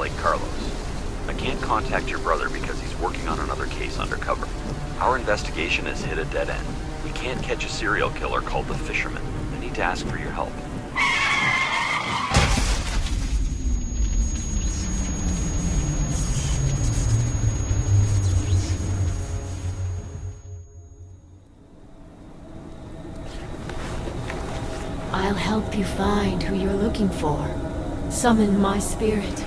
like Carlos. I can't contact your brother because he's working on another case undercover. Our investigation has hit a dead end. We can't catch a serial killer called the Fisherman. I need to ask for your help. I'll help you find who you're looking for. Summon my spirit.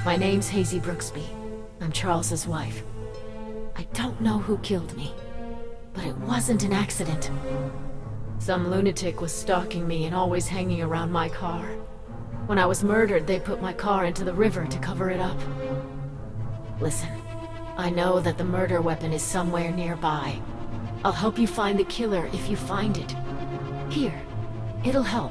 My name's Hazy Brooksby. I'm Charles's wife. I don't know who killed me, but it wasn't an accident. Some lunatic was stalking me and always hanging around my car. When I was murdered, they put my car into the river to cover it up. Listen, I know that the murder weapon is somewhere nearby. I'll help you find the killer if you find it. Here, it'll help.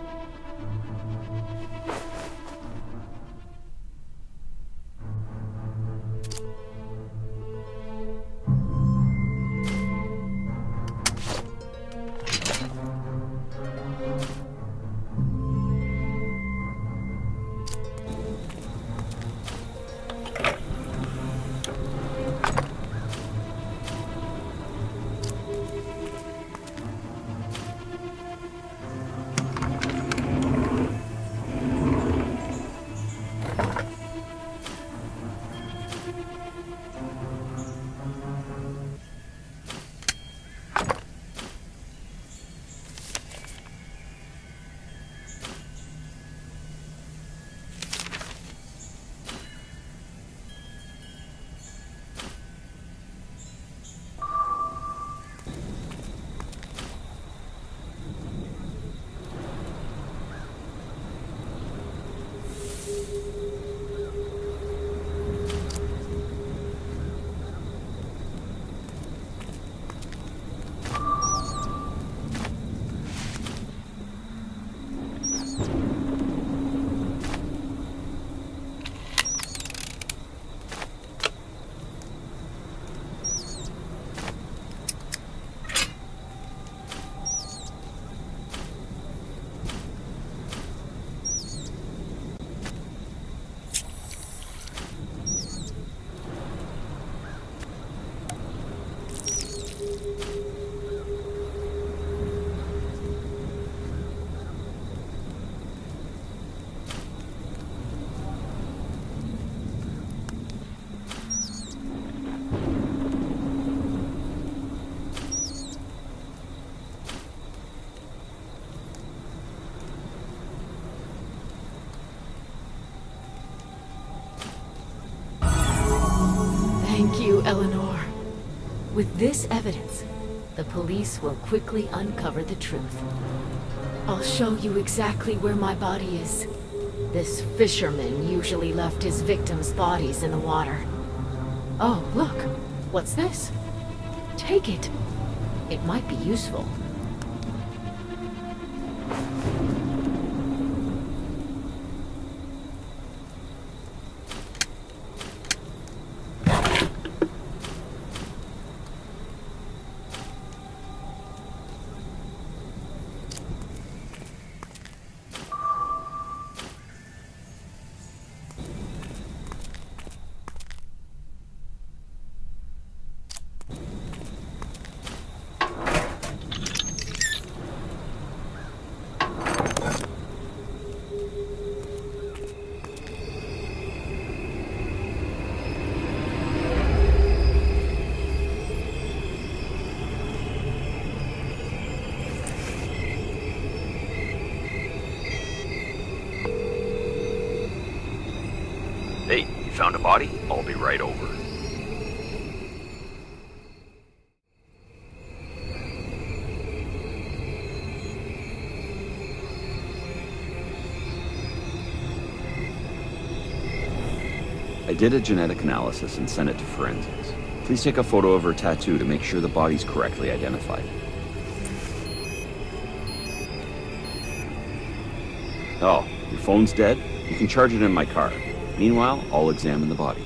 Thank you, Eleanor. With this evidence, the police will quickly uncover the truth. I'll show you exactly where my body is. This fisherman usually left his victims' bodies in the water. Oh, look! What's this? Take it. It might be useful. Hey, you found a body? I'll be right over. I did a genetic analysis and sent it to forensics. Please take a photo of her tattoo to make sure the body's correctly identified. Oh, your phone's dead? You can charge it in my car. Meanwhile, I'll examine the body.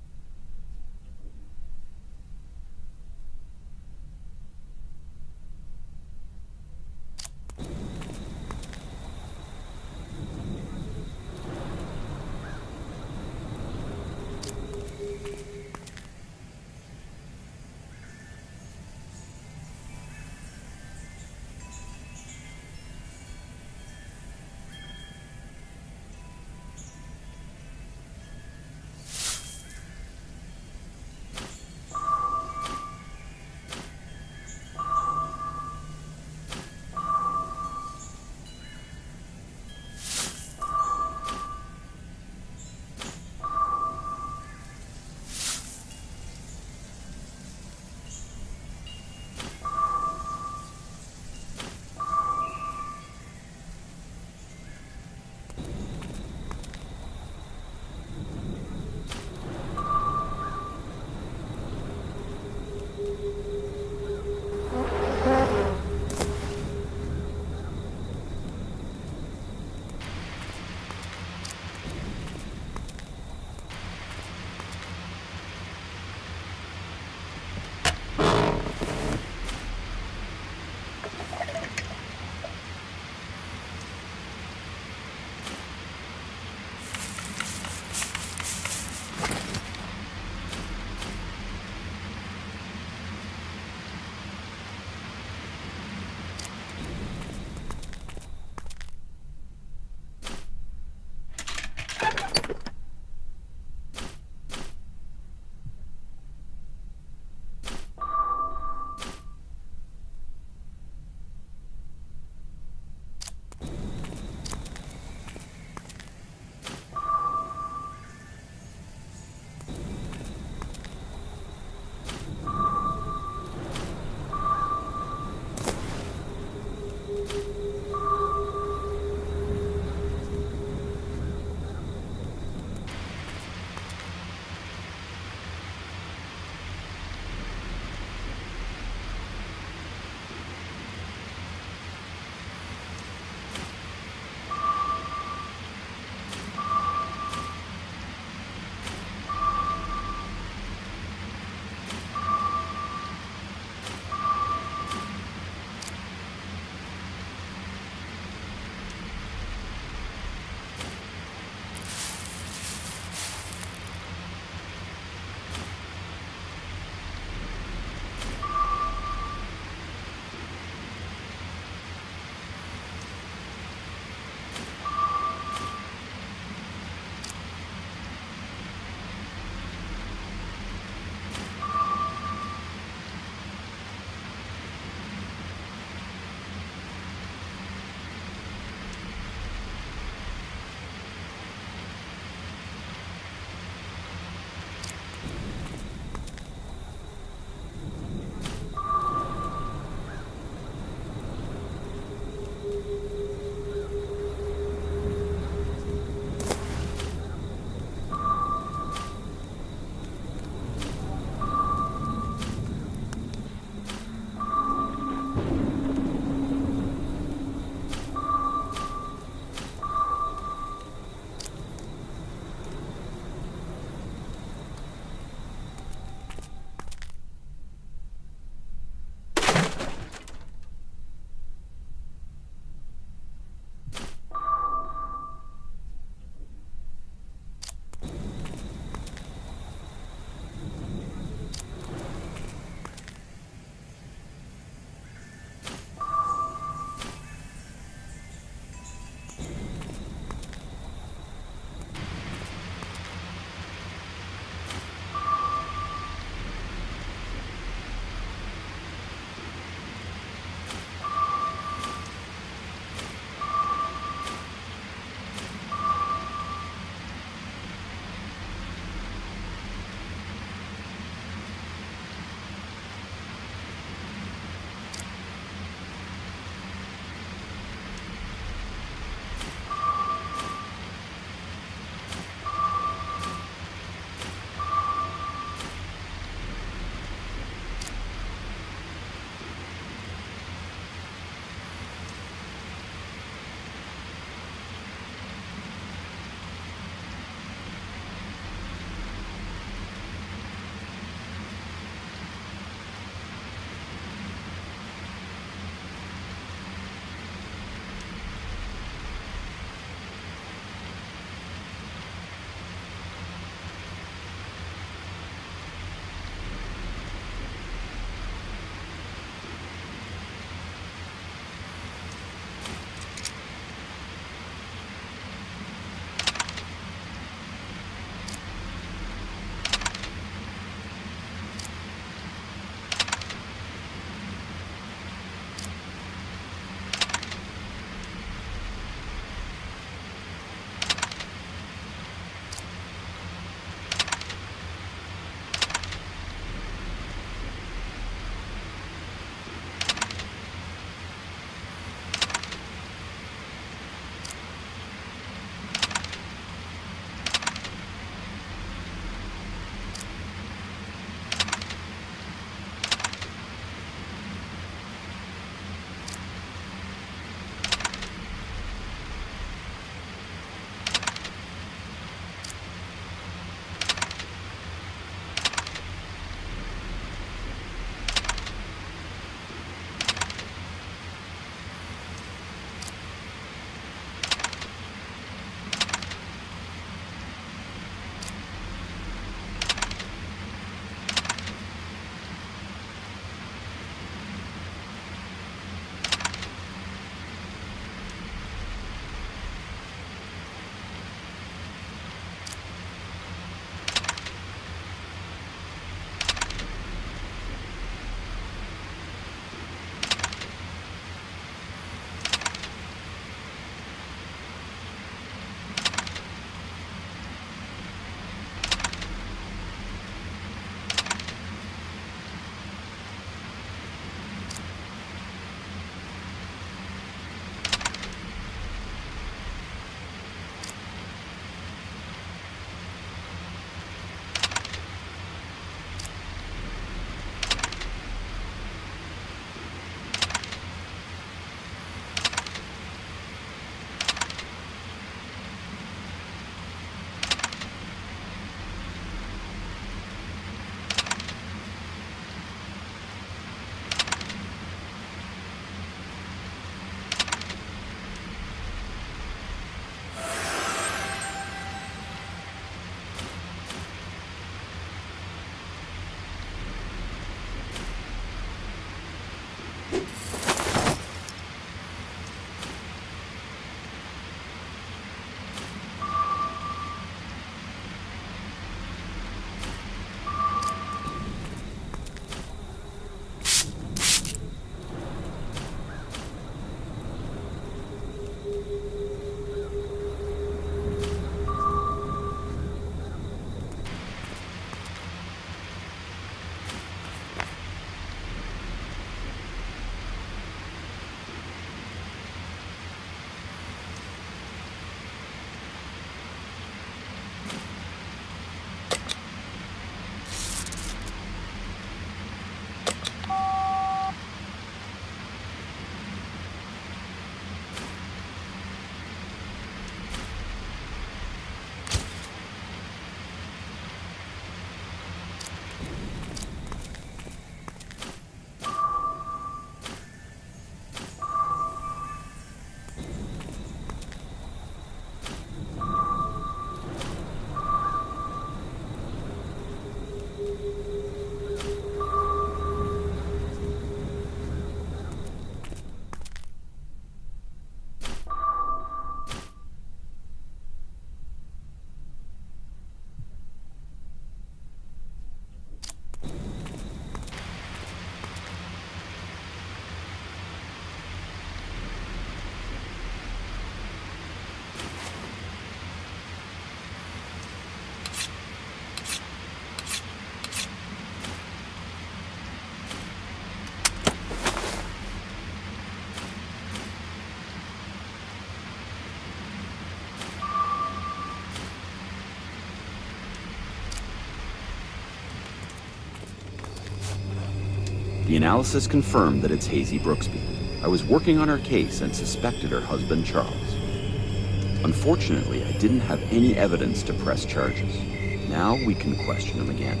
The analysis confirmed that it's Hazy Brooksby. I was working on her case and suspected her husband, Charles. Unfortunately, I didn't have any evidence to press charges. Now we can question him again.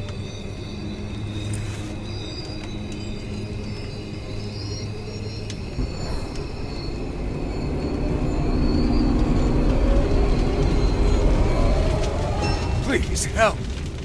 Please, help!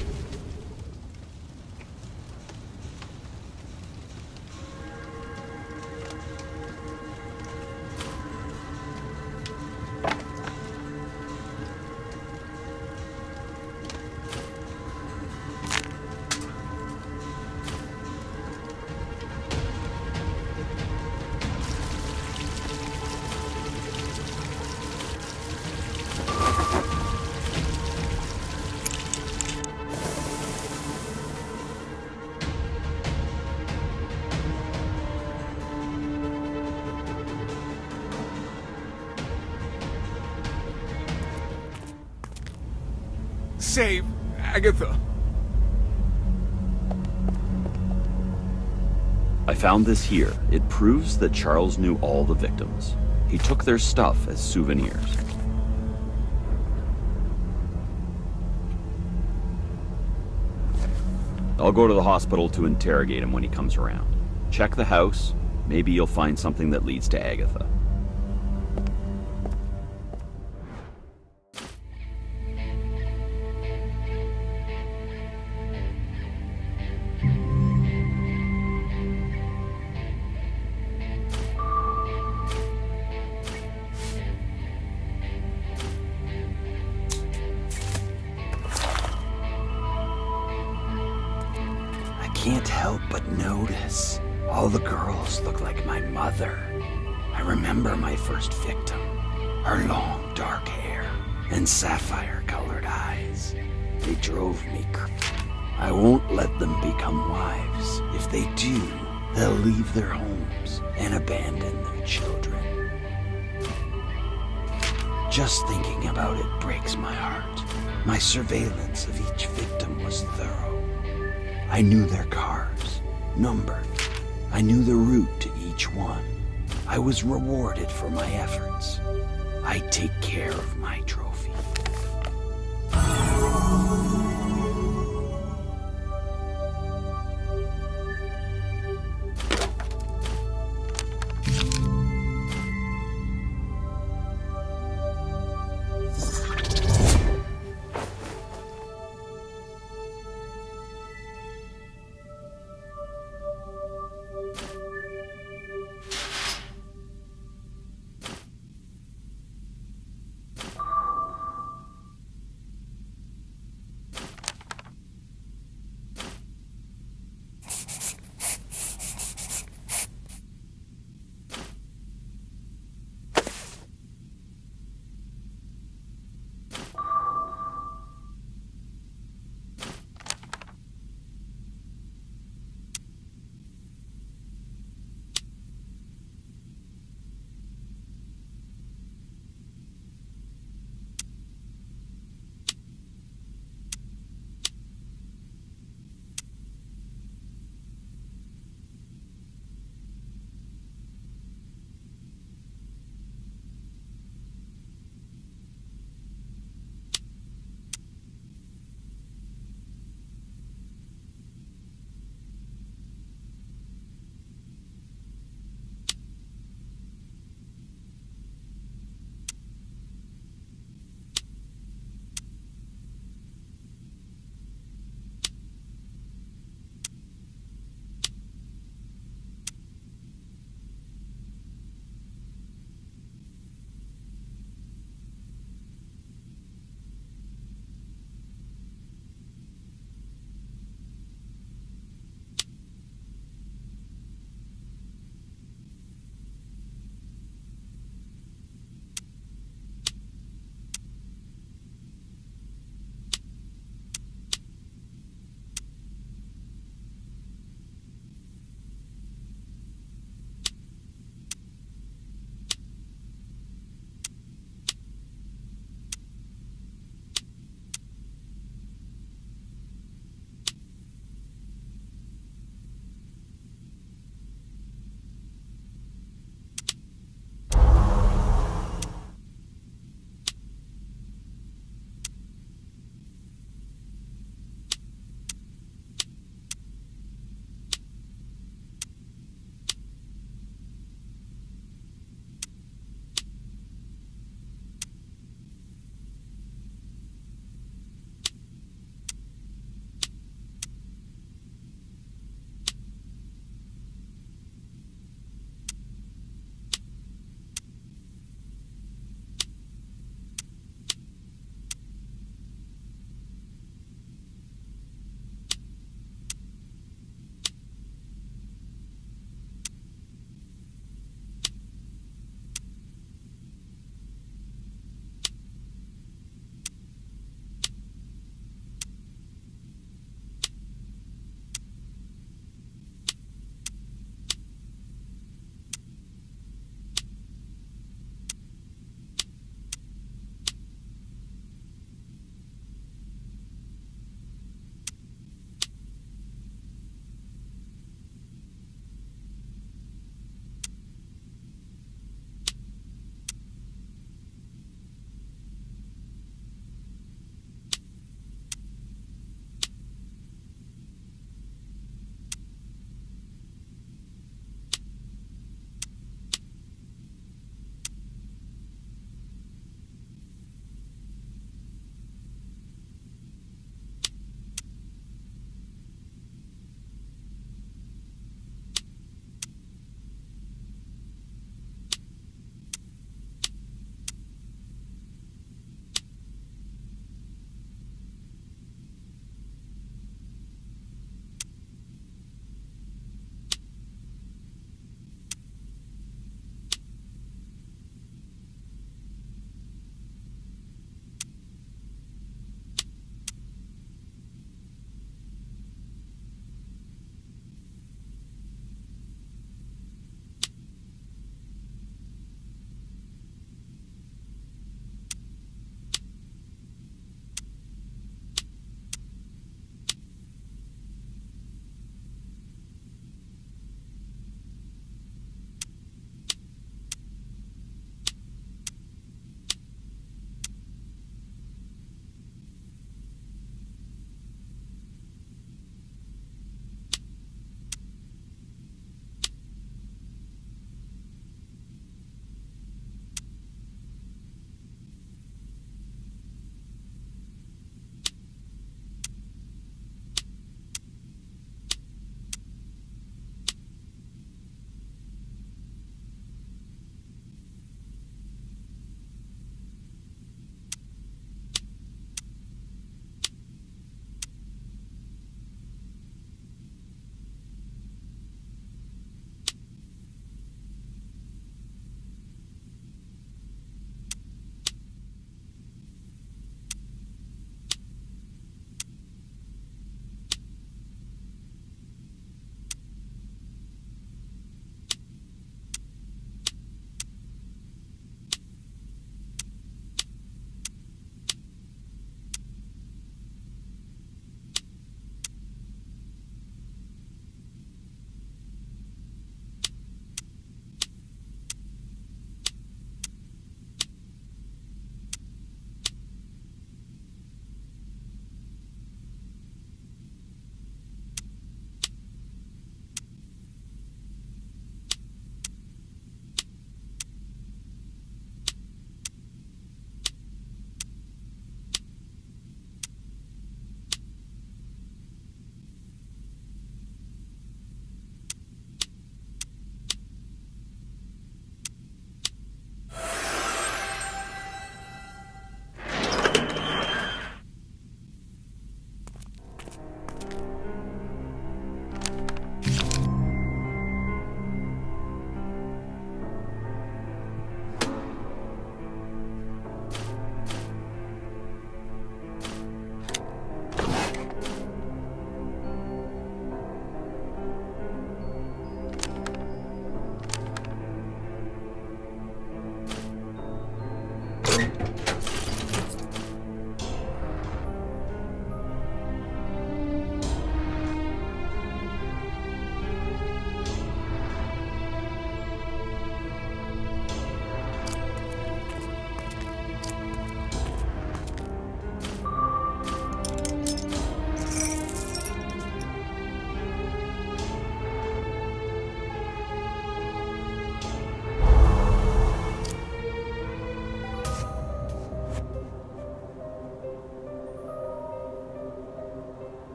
Save Agatha. I found this here. It proves that Charles knew all the victims. He took their stuff as souvenirs. I'll go to the hospital to interrogate him when he comes around. Check the house. Maybe you'll find something that leads to Agatha. Can't help but notice. All the girls look like my mother. I remember my first victim. Her long, dark hair and sapphire-colored eyes. They drove me crazy. I won't let them become wives. If they do, they'll leave their homes and abandon their children. Just thinking about it breaks my heart. My surveillance of each victim was thorough. I knew their cars, numbered. I knew the route to each one. I was rewarded for my efforts. I take care of my trophy.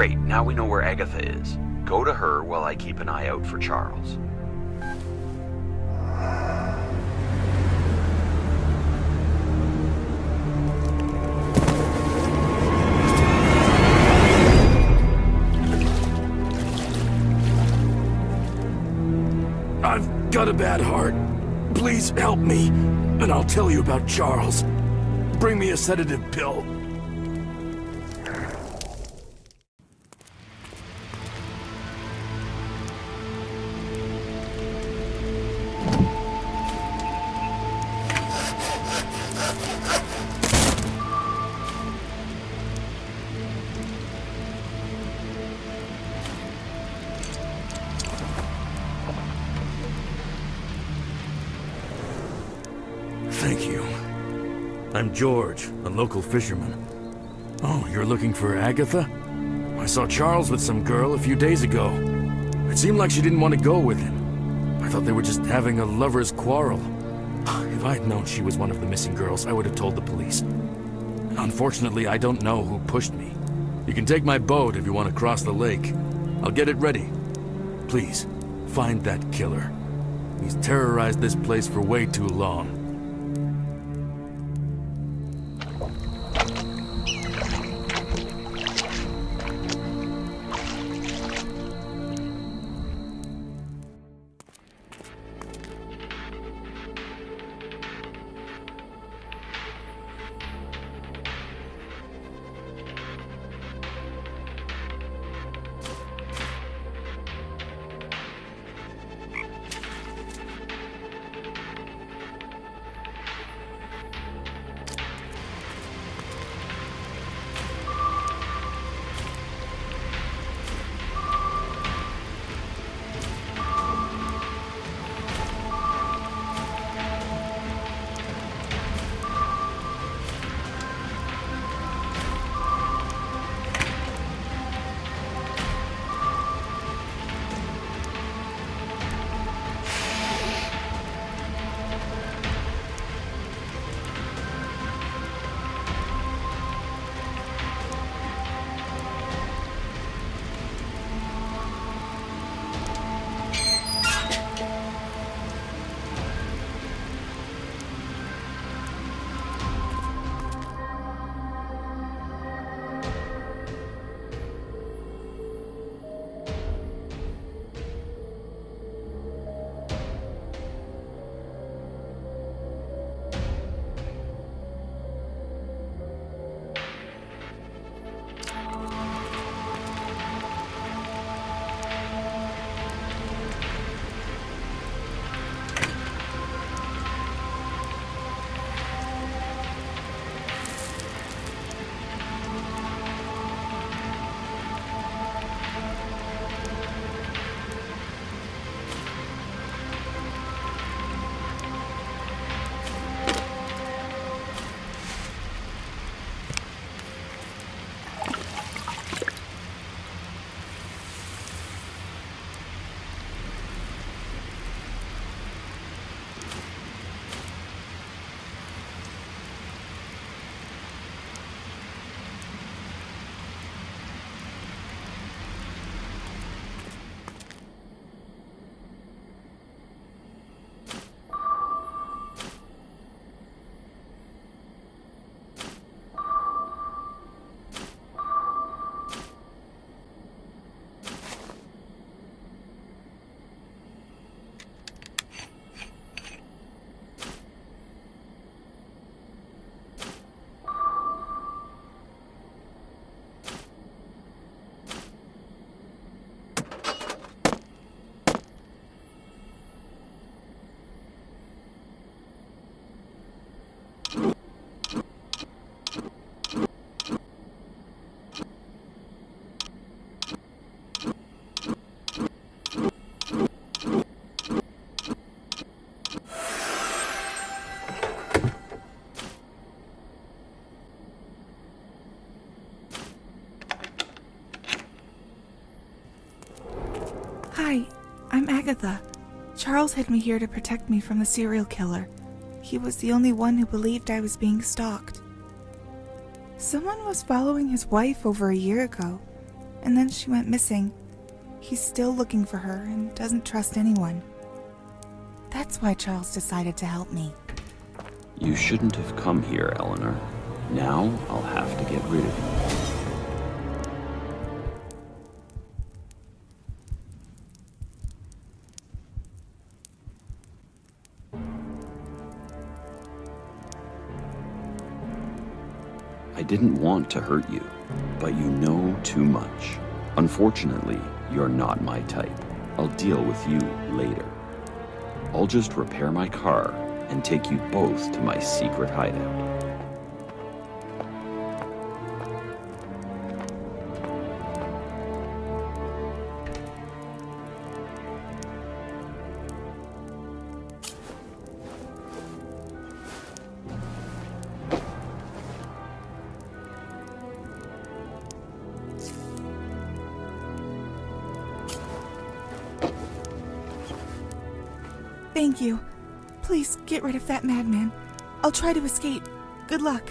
Great, now we know where Agatha is. Go to her while I keep an eye out for Charles. I've got a bad heart. Please help me, and I'll tell you about Charles. Bring me a sedative pill. Thank you. I'm George, a local fisherman. Oh, you're looking for Agatha? I saw Charles with some girl a few days ago. It seemed like she didn't want to go with him. I thought they were just having a lover's quarrel. If I'd known she was one of the missing girls, I would have told the police. Unfortunately, I don't know who pushed me. You can take my boat if you want to cross the lake. I'll get it ready. Please, find that killer. He's terrorized this place for way too long. Hi, I'm Agatha. Charles had me here to protect me from the serial killer. He was the only one who believed I was being stalked. Someone was following his wife over a year ago, and then she went missing. He's still looking for her and doesn't trust anyone. That's why Charles decided to help me. You shouldn't have come here, Eleanor. Now I'll have to get rid of you. I didn't want to hurt you, but you know too much. Unfortunately, you're not my type. I'll deal with you later. I'll just repair my car and take you both to my secret hideout. Thank you. Please get rid of that madman. I'll try to escape. Good luck.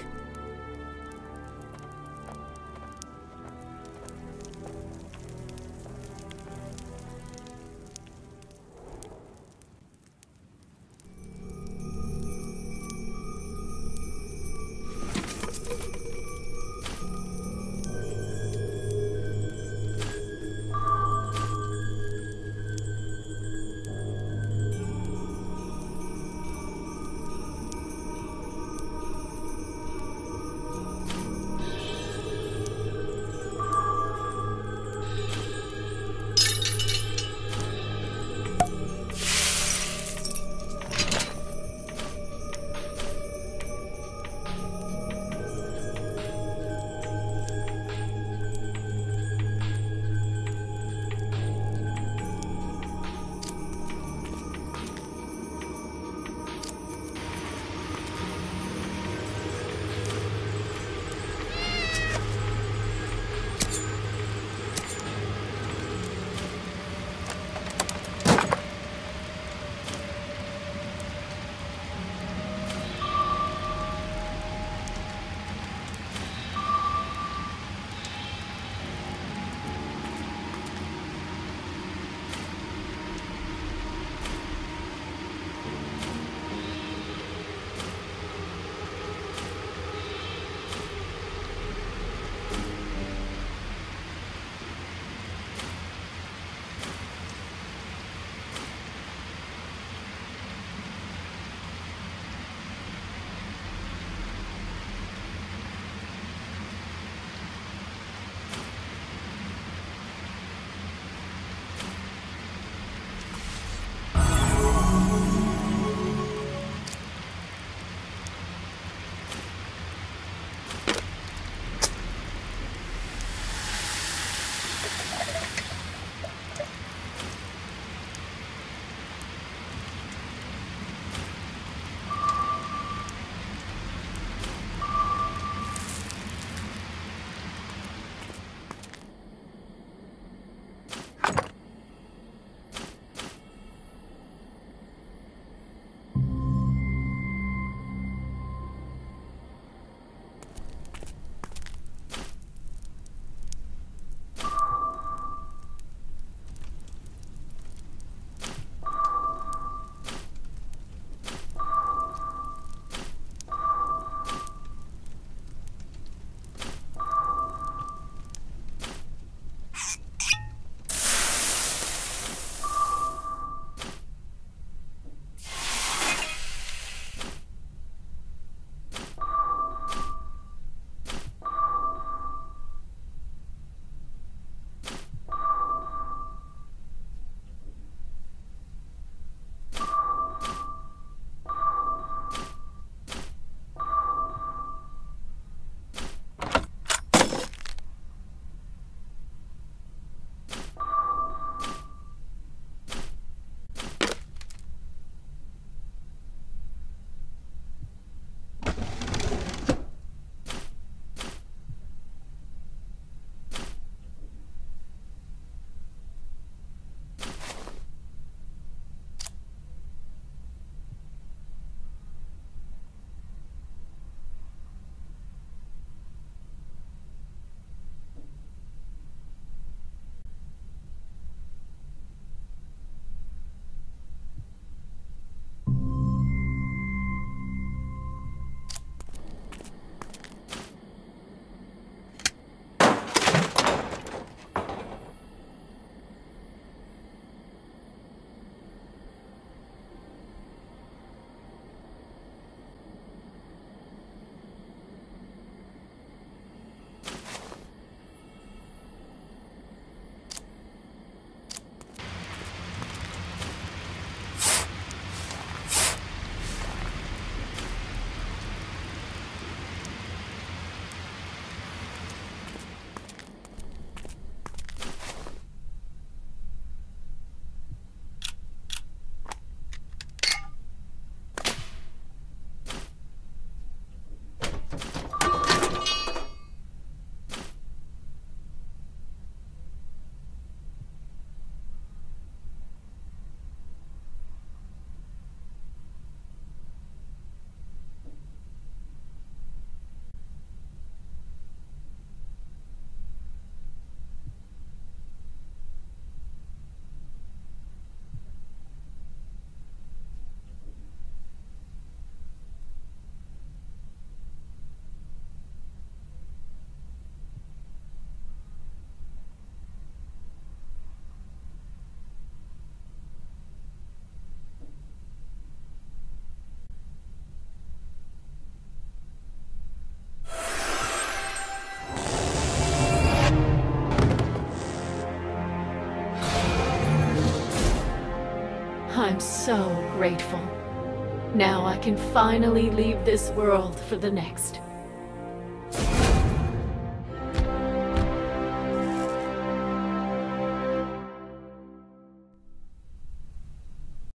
I'm so grateful. Now I can finally leave this world for the next.